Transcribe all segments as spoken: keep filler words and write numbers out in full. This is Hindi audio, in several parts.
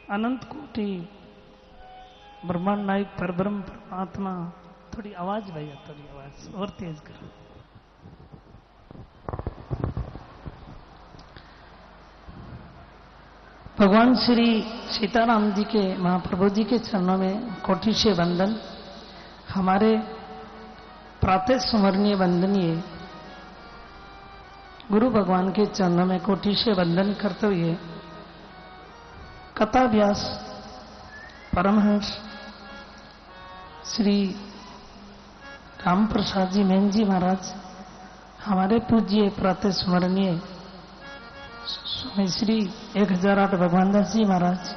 अनंत कोटि ब्रह्मांड नायक परब्रह्म परमात्मा। थोड़ी आवाज भैया, थोड़ी आवाज और तेज करो। भगवान श्री सीताराम जी के महाप्रभु जी के चरणों में कोटि से वंदन। हमारे प्रातः स्मरणीय वंदनीय गुरु भगवान के चरणों में कोटि से वंदन करते हुए कथा व्यास परमहंस श्री राम प्रसाद जी मेन जी महाराज, हमारे पूज्य प्रातः स्मरणीय स्वामी श्री एक हजार आठ भगवान दास जी महाराज,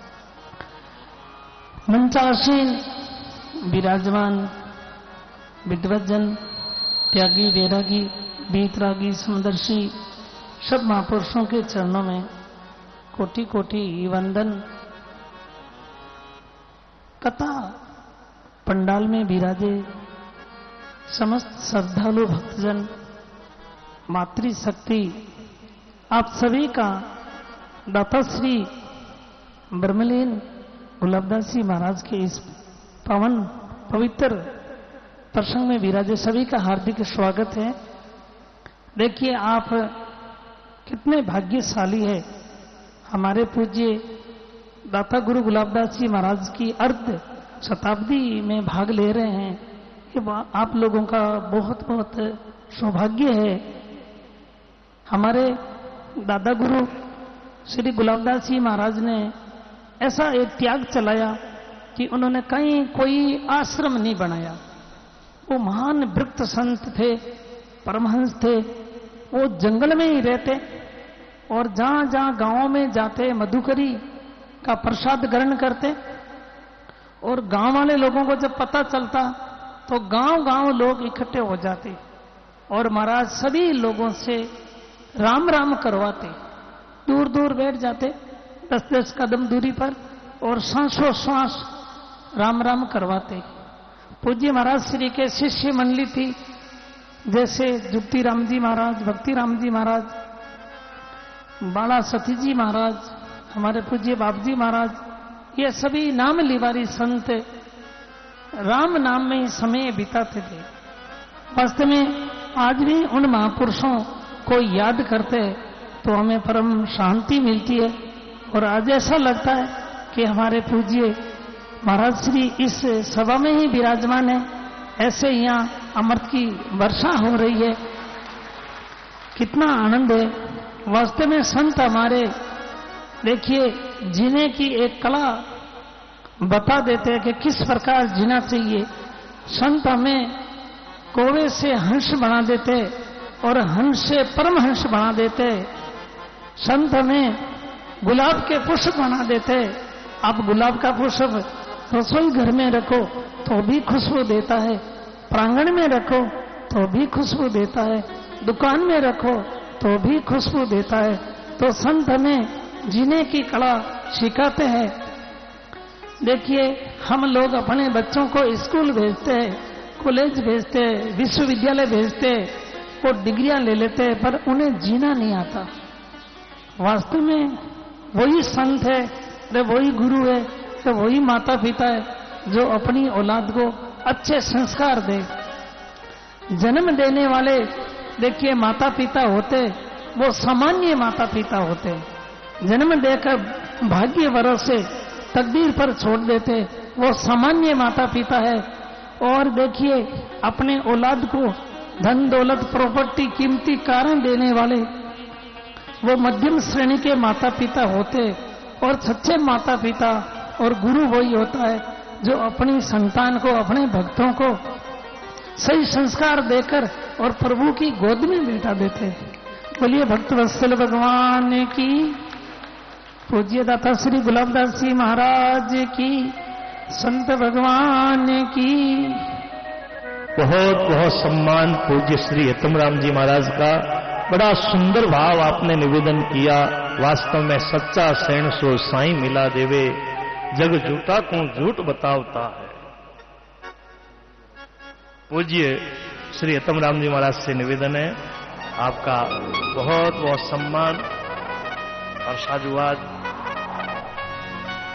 मंचासीन विराजमान विद्वजन, त्यागी, वैरागी, बीतरागी, समदर्शी सब महापुरुषों के चरणों में कोटि कोटि वंदन। कथा पंडाल में विराजे समस्त श्रद्धालु भक्तजन, मातृशक्ति आप सभी का दाता श्री ब्रह्मलीन गुलाबदास जी महाराज के इस पावन पवित्र प्रसंग में विराजे सभी का हार्दिक स्वागत है। देखिए आप कितने भाग्यशाली है, हमारे पूज्य दाता गुरु गुलाबदास जी महाराज की अर्ध शताब्दी में भाग ले रहे हैं। ये आप लोगों का बहुत बहुत सौभाग्य है। हमारे दादा गुरु श्री गुलाबदास जी महाराज ने ऐसा एक त्याग चलाया कि उन्होंने कहीं कोई आश्रम नहीं बनाया। वो महान भक्त संत थे, परमहंस थे। वो जंगल में ही रहते और जहां जहां गांवों में जाते मधुकरी का प्रसाद ग्रहण करते और गांव वाले लोगों को जब पता चलता तो गांव गांव लोग इकट्ठे हो जाते और महाराज सभी लोगों से राम राम करवाते। दूर दूर बैठ जाते दस दस कदम दूरी पर और सांसों सांस राम राम करवाते। पूज्य महाराज श्री के शिष्य मंडली थी, जैसे जुक्ति राम जी महाराज, भक्ति राम जी महाराज, बाला सती जी महाराज, हमारे पूज्य बाप जी महाराज, ये सभी नाम लिवारी संत राम नाम में समय बिताते थे। वास्तव में आज भी उन महापुरुषों को याद करते तो हमें परम शांति मिलती है और आज ऐसा लगता है कि हमारे पूज्य महाराज श्री इस सभा में ही विराजमान है। ऐसे यहाँ अमृत की वर्षा हो रही है, कितना आनंद है। वास्तव में संत हमारे देखिए जीने की एक कला बता देते हैं कि किस प्रकार जीना चाहिए। संत हमें कौवे से हंस बना देते और हंस से परमहंस बना देते। संत हमें गुलाब के पुष्प बना देते। आप गुलाब का पुष्प रसोई घर में रखो तो भी खुशबू देता है, प्रांगण में रखो तो भी खुशबू देता है, दुकान में रखो तो भी खुशबू देता है। तो संत हमें जीने की कला सिखाते हैं। देखिए हम लोग अपने बच्चों को स्कूल भेजते हैं, कॉलेज भेजते हैं, विश्वविद्यालय भेजते हैं, वो डिग्रियां ले लेते हैं, पर उन्हें जीना नहीं आता। वास्तव में वही संत है, वही गुरु है, तो वही माता पिता है जो अपनी औलाद को अच्छे संस्कार दे। जन्म देने वाले देखिए माता पिता होते, वो सामान्य माता पिता होते। जन्म देकर भाग्य वरों से तकदीर पर छोड़ देते, वो सामान्य माता पिता है। और देखिए अपने औलाद को धन दौलत प्रॉपर्टी कीमती कारण देने वाले वो मध्यम श्रेणी के माता पिता होते। और सच्चे माता पिता और गुरु वही होता है जो अपनी संतान को, अपने भक्तों को सही संस्कार देकर और प्रभु की गोद में बैठा देते। बोलिए भक्त वत्सल भगवान की, पूज्य दाता श्री गुलाबदास जी महाराज की, संत भगवान की। बहुत बहुत सम्मान पूज्य श्री यतमराम जी महाराज का। बड़ा सुंदर भाव आपने निवेदन किया। वास्तव में सच्चा सैन सो साईं मिला देवे, जग झूठा को झूठ बतावता है। पूज्य श्री यतमराम जी महाराज से निवेदन है, आपका बहुत बहुत सम्मान और साधुवाद।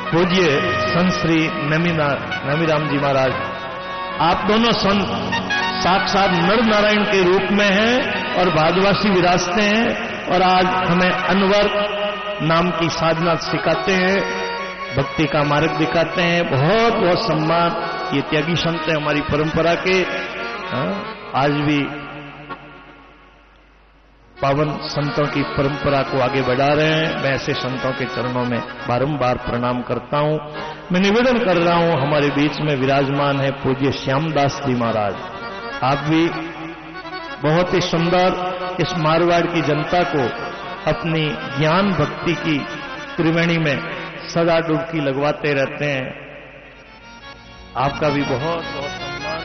पूज्य संत श्री नमीना नमीराम जी महाराज, आप दोनों संत साक्षात नर नारायण के रूप में हैं और भादवासी विराजते हैं और आज हमें अनवर नाम की साधना सिखाते हैं, भक्ति का मार्ग दिखाते हैं। बहुत बहुत सम्मान। ये त्यागी संत हैं हमारी परंपरा के। हाँ, आज भी पावन संतों की परंपरा को आगे बढ़ा रहे हैं। मैं ऐसे संतों के चरणों में बारंबार प्रणाम करता हूं। मैं निवेदन कर रहा हूं, हमारे बीच में विराजमान है पूज्य श्यामदास जी महाराज। आप भी बहुत ही सुंदर इस मारवाड़ की जनता को अपनी ज्ञान भक्ति की त्रिवेणी में सदा डुबकी लगवाते रहते हैं। आपका भी बहुत बहुत सम्मान।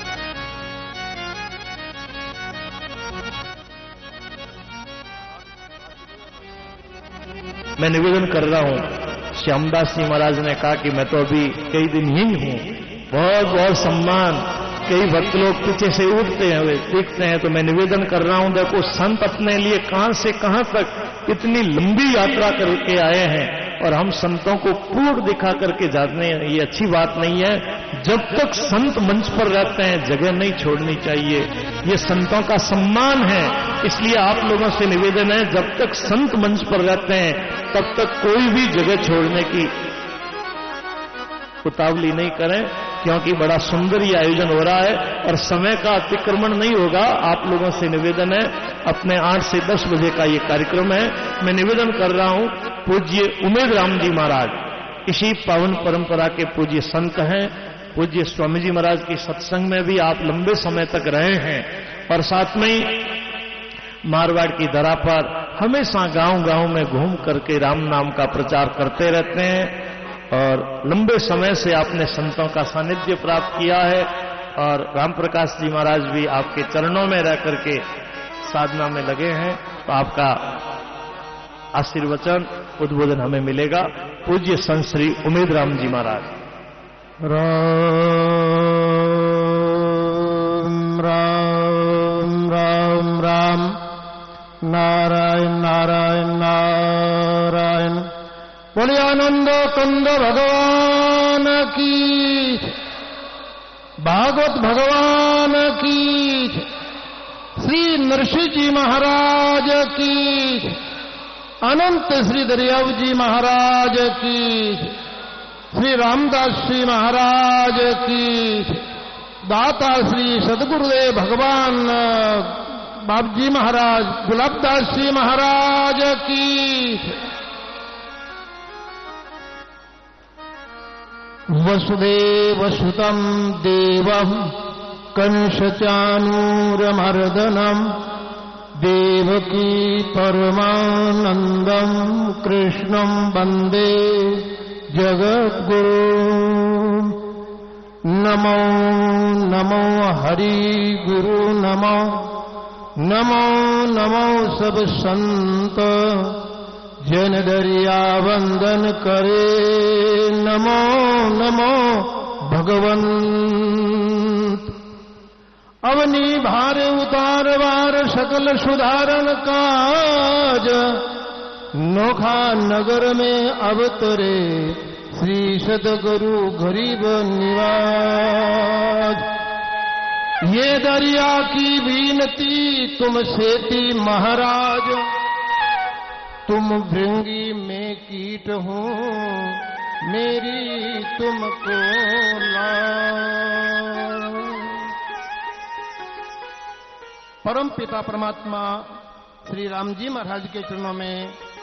मैं निवेदन कर रहा हूं, श्यामदास जी महाराज ने कहा कि मैं तो अभी कई दिन ही हूं, बहुत बहुत सम्मान। कई भक्त लोग पीछे से उठते हैं, वे देखते हैं, तो मैं निवेदन कर रहा हूं, देखो संत अपने लिए कहां से कहां तक इतनी लंबी यात्रा करके आए हैं और हम संतों को पूर्ण दिखा करके जाते हैं। ये अच्छी बात नहीं है। जब तक संत मंच पर रहते हैं जगह नहीं छोड़नी चाहिए, ये संतों का सम्मान है। इसलिए आप लोगों से निवेदन है, जब तक संत मंच पर रहते हैं तब तक कोई भी जगह छोड़ने की उतावली नहीं करें, क्योंकि बड़ा सुंदर ये आयोजन हो रहा है और समय का अतिक्रमण नहीं होगा। आप लोगों से निवेदन है, अपने आठ से दस बजे का ये कार्यक्रम है। मैं निवेदन कर रहा हूं, पूज्य उमेद राम जी महाराज इसी पावन परंपरा के पूज्य संत हैं। पूज्य स्वामी जी महाराज की सत्संग में भी आप लंबे समय तक रहे हैं और साथ में ही मारवाड़ की धरा पर हमेशा गांव गांव में घूम करके राम नाम का प्रचार करते रहते हैं और लंबे समय से आपने संतों का सानिध्य प्राप्त किया है। और राम प्रकाश जी महाराज भी आपके चरणों में रह करके साधना में लगे हैं, तो आपका आशीर्वचन उद्बोधन हमें मिलेगा। पूज्य संत श्री उमेद राम जी महाराज। राम राम राम राम, नारायण नारायण नारायण। बोलिए आनंद कंद भगवान की, भागवत भगवान की, श्री नरसिंह जी महाराज की, अनंत श्री दरियाव जी महाराज की, श्री रामदास जी महाराज की, दाता श्री सदगुरुदेव भगवान बाबजी महाराज गुलाबदास जी महाराज की। वसुदेवसुतं देवं कंसचाणूरमर्दनं देवकी परमानंदं कृष्णं वंदे जगद्गुरु। नमो नमो हरि गुरु नमो नमो नमो सब संत जन दरिया वंदन करे। नमो नमो भगवंत अवनी भार उतार वार सकल सुधारण काज। नोखा नगर में अवतरे श्री सदगुरु गरीब निवाज। ये दरिया की बीनती तुमसे थी महाराज, तुम भृंगी में कीट हो मेरी तुमको लाज। परम पिता परमात्मा श्री राम जी महाराज के चरणों में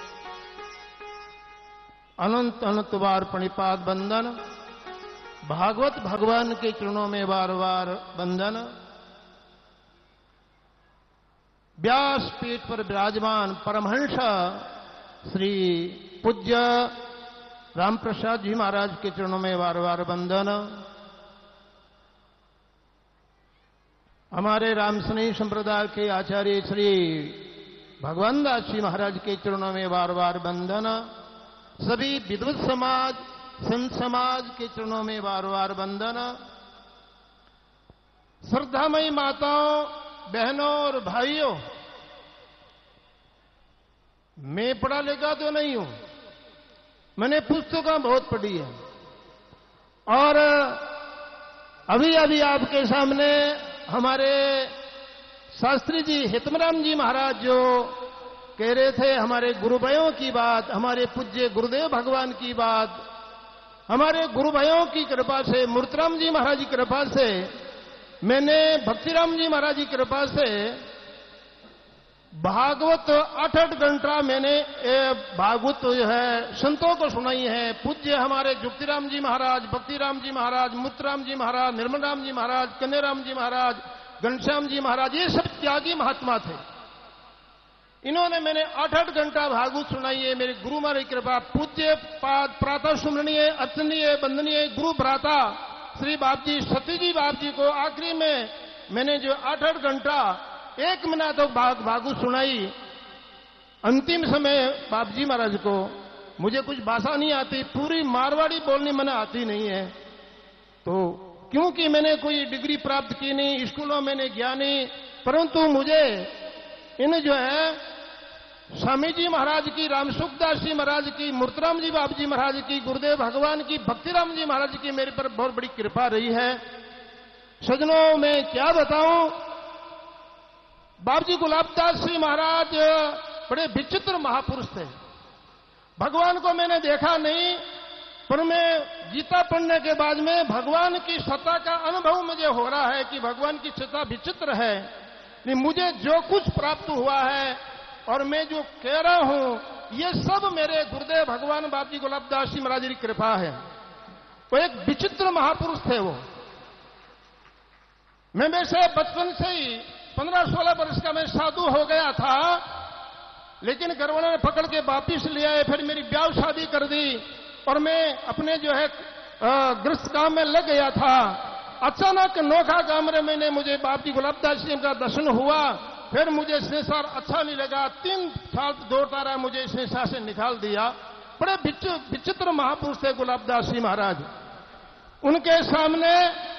अनंत अनंत बार प्रणिपात बंदन। भागवत भगवान के चरणों में बार बार बंदन। व्यास पीठ पर विराजमान परमहंस श्री पूज्य राम प्रसाद जी महाराज के चरणों में बार बार बंदन। हमारे रामस्नेही संप्रदाय के आचार्य श्री भगवान दास जी महाराज के चरणों में बार बार बंदन। सभी विद्वत समाज संत समाज के चरणों में बार बार वंदन। श्रद्धामयी माताओं बहनों और भाइयों, मैं पढ़ा लिखा तो नहीं हूं, मैंने पुस्तकें बहुत पढ़ी है, और अभी अभी आपके सामने हमारे शास्त्री जी हितमराम जी महाराज जो कह रहे थे हमारे गुरुभाइयों की बात, हमारे पूज्य गुरुदेव भगवान की बात, हमारे गुरुभाइयों की कृपा से, मूर्तिराम जी महाराज की कृपा से, मैंने भक्तिराम जी महाराज की कृपा से भागवत आठ आठ घंटा मैंने भागवत जो है संतों को सुनाई है। पूज्य हमारे जुक्तिराम जी महाराज, भक्तिराम जी महाराज, मूर्तिराम जी महाराज, निर्मलराम जी महाराज, कन्हैयाराम जी महाराज, घनश्याम जी महाराज, ये सब त्यागी महात्मा थे। इन्होंने मैंने आठ आठ घंटा भागवत सुनाई है। मेरे गुरु महाराज की कृपा, पूज्य पाद प्रातः सुमरणीय अर्चनीय वंदनीय गुरु भ्राता श्री बाप जी सती जी बाप जी को आखिरी में मैंने जो आठ आठ घंटा एक महीना तो भाग भागवत सुनाई। अंतिम समय बाप जी महाराज को, मुझे कुछ भाषा नहीं आती, पूरी मारवाड़ी बोलनी मैंने आती नहीं है, तो क्योंकि मैंने कोई डिग्री प्राप्त की नहीं, स्कूलों में नहीं गया नहीं, परंतु मुझे इन जो है स्वामी जी महाराज की, रामसुखदास जी महाराज की, मूर्तिराम जी बाप जी महाराज की, गुरुदेव भगवान की, भक्तिराम जी महाराज की मेरे पर बहुत बड़ी कृपा रही है। सज्जनों, मैं क्या बताऊं, बाप जी गुलाबदास जी महाराज बड़े विचित्र महापुरुष थे। भगवान को मैंने देखा नहीं, पर मैं गीता पढ़ने के बाद में भगवान की सत्ता का अनुभव मुझे हो रहा है कि भगवान की सत्ता विचित्र है। मुझे जो कुछ प्राप्त हुआ है और मैं जो कह रहा हूं, ये सब मेरे गुरुदेव भगवान बाप जी गुलाबदास जी महाराज की कृपा है। वो एक विचित्र महापुरुष थे वो। मैं वैसे बचपन से ही पंद्रह सोलह वर्ष का मैं साधु हो गया था, लेकिन घरवालों ने पकड़ के वापिस ले आए, फिर मेरी ब्याह शादी कर दी और मैं अपने जो है गृहस्थ काम में लग गया था। अचानक नोखा कमरे में मुझे बाप जी गुलाबदास जी का दर्शन हुआ, फिर मुझे संसार अच्छा नहीं लगा, तीन साल दौड़ता रहा, मुझे संसार से निकाल दिया। बड़े विचित्र महापुरुष थे गुलाबदास जी महाराज। उनके सामने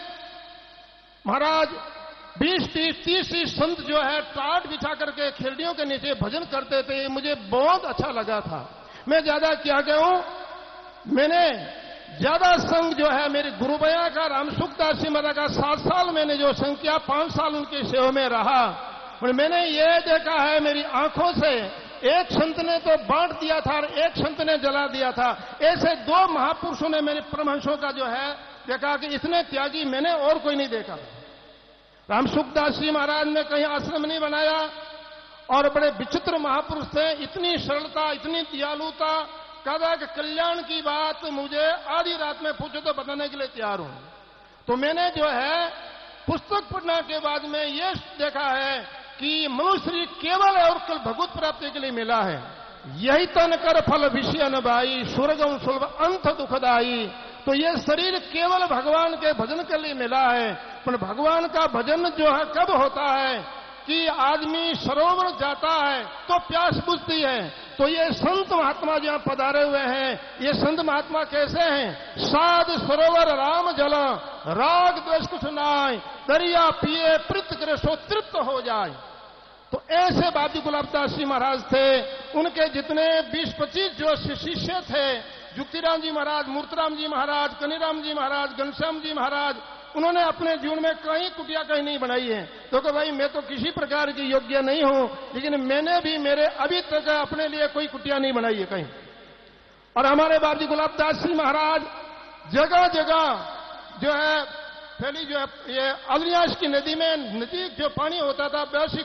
महाराज बीस तीस तीस तीस संत जो है टाट बिछा करके खिड़कियों के नीचे भजन करते थे, मुझे बहुत अच्छा लगा था। मैं ज्यादा क्या कहूं, मैंने ज्यादा संग जो है मेरे गुरु भैया का, रामसुखदास जी महाराज का सात साल मैंने जो संग किया, पांच साल उनकी सेवा में रहा और मैंने ये देखा है मेरी आंखों से, एक संत ने तो बांट दिया था और एक संत ने जला दिया था। ऐसे दो महापुरुषों ने मेरे परमहंसों का जो है देखा कि इतने त्यागी मैंने और कोई नहीं देखा। रामसुखदास जी महाराज ने कहीं आश्रम नहीं बनाया और बड़े विचित्र महापुरुष थे। इतनी सरलता, इतनी दयालुता, कदा कि कल्याण की बात मुझे आधी रात में पूछो तो बताने के लिए तैयार हूं। तो मैंने जो है पुस्तक पढ़ने के बाद में ये देखा है कि मनुष्य केवल और कल भगवत प्राप्ति के लिए मिला है। यही तन कर फल विषय न भाई, स्वर्गम सुलभ अंत दुखदाई। तो ये शरीर केवल भगवान के भजन के लिए मिला है, पर भगवान का भजन जो है कब होता है कि आदमी सरोवर जाता है तो प्यास बुझती है। तो ये संत महात्मा जो पधारे हुए हैं, ये संत महात्मा कैसे हैं? साध सरोवर राम जल, राग द्वेष कुछ नाय, दरिया पिए प्रीत करे सो तृप्त हो जाए। तो ऐसे बाबी गुलाबदास जी महाराज थे। उनके जितने बीस पच्चीस जो शिष्य थे, जुक्तिराम जी महाराज, मूर्तिराम जी महाराज, कन्हैयाराम जी महाराज, घनश्याम जी महाराज, उन्होंने अपने जीवन में कहीं कुटिया कहीं नहीं बनाई है। तो कि भाई मैं तो किसी प्रकार की योग्य नहीं हूं, लेकिन मैंने भी मेरे अभी तक अपने लिए कोई कुटिया नहीं बनाई है कहीं। और हमारे बाबू गुलाबदास जी महाराज जगह जगह जो है फैली जो है ये अलियास की नदी में नजदीक जो पानी होता था वैसी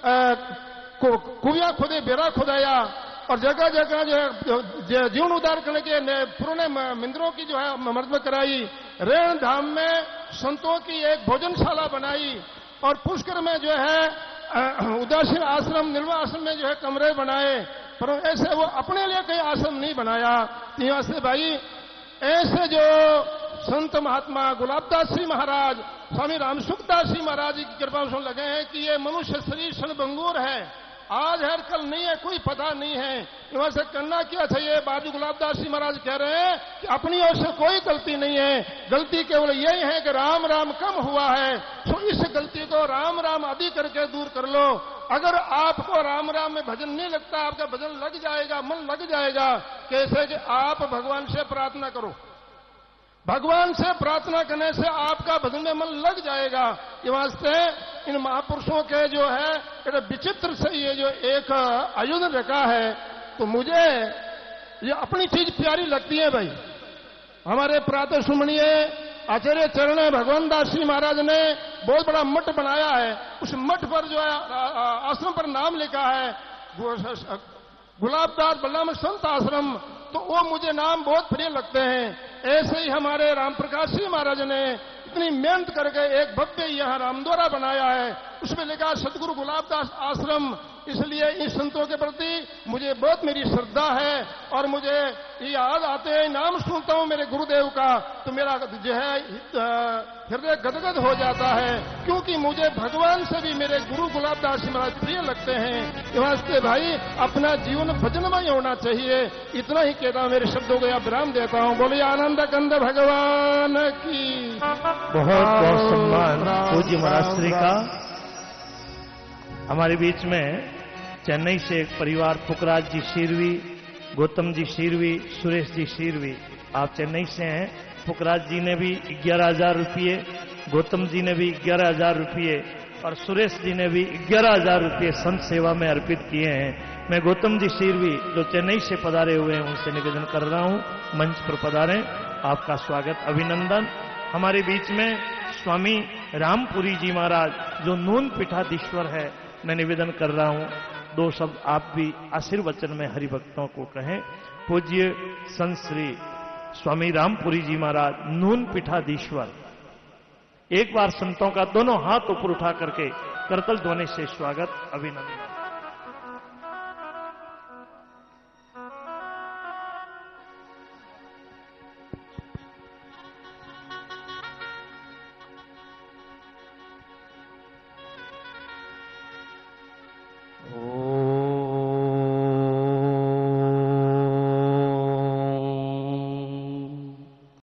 कुएं खुदे, बेरा खुदाया और जगह जगह जो है जीवन उद्धार करने के पुराने मंदिरों की जो है मर्द कराई। रेण धाम में संतों की एक भोजनशाला बनाई और पुष्कर में जो है उदासीन आश्रम, निर्वाह आश्रम में जो है कमरे बनाए। पर ऐसे वो अपने लिए कोई आश्रम नहीं बनाया। यहाँ से भाई ऐसे जो संत महात्मा गुलाबदास जी महाराज, स्वामी रामसुखदास जी महाराज की कृपा से लगे हैं कि ये मनुष्य शरीर क्षणभंगुर है, आज है कल नहीं है, कोई पता नहीं है। वहां से करना क्या चाहिए? बाबू गुलाबदास जी महाराज कह रहे हैं कि अपनी ओर से कोई गलती नहीं है, गलती केवल यही है कि राम राम कम हुआ है, तो इस गलती को राम राम आदि करके दूर कर लो। अगर आपको राम राम में भजन नहीं लगता, आपका भजन लग जाएगा, मन लग जाएगा। कैसे कि आप भगवान से प्रार्थना करो, भगवान से प्रार्थना करने से आपका भजन में मन लग जाएगा। ये वास्ते इन महापुरुषों के जो है ये विचित्र से ये जो एक आयोजन रखा है, तो मुझे ये अपनी चीज प्यारी लगती है भाई। हमारे प्रातः सुमणीय आचार्य चरण भगवान दास जी महाराज ने बहुत बड़ा मठ बनाया है। उस मठ पर जो है आश्रम पर नाम लिखा है गुलाबदास बल्लाम संत आश्रम, तो वो मुझे नाम बहुत प्रिय लगते हैं। ऐसे ही हमारे राम प्रकाश जी महाराज ने इतनी मेहनत करके एक भव्य यहाँ रामद्वारा बनाया है, उसमें लिखा सदगुरु गुलाबदास आश्रम। इसलिए इन संतों के प्रति मुझे बहुत मेरी श्रद्धा है और मुझे याद आते हैं, नाम सुनता हूं मेरे गुरुदेव का तो मेरा जो है हृदय गदगद हो जाता है, क्योंकि मुझे भगवान से भी मेरे गुरु गुलाबदास जी महाराज प्रिय लगते हैं। इस वास्ते भाई अपना जीवन भजनमय होना चाहिए। इतना ही कहता हूं, मेरे शब्दों को यहाँ विराम देता हूं। बोलिए आनंद कंद भगवान की। बहुत बहुत सम्मान पूज्य महाराज श्री का। हमारे बीच में चेन्नई से एक परिवार पुखराज जी शीरवी, गौतम जी शीरवी, सुरेश जी शीरवी, आप चेन्नई से हैं। पुखराज जी ने भी ग्यारह हजार रुपये, गौतम जी ने भी ग्यारह हजार रुपये और सुरेश जी ने भी ग्यारह हजार रुपये संत सेवा में अर्पित किए हैं। मैं गौतम जी शीरवी जो चेन्नई से पधारे हुए हैं उनसे निवेदन कर रहा हूं, मंच पर पधारें। आपका स्वागत, अभिनंदन। हमारे बीच में स्वामी रामपुरी जी महाराज जो नून पीठाधीश्वर है, मैं निवेदन कर रहा हूं दो शब्द आप भी आशीर्वचन में हरिभक्तों को कहें। पूज्य संत श्री स्वामी रामपुरी जी महाराज नून पीठाधीश्वर, एक बार संतों का दोनों हाथ ऊपर उठा करके करतल ध्वनि से स्वागत, अभिनंदन।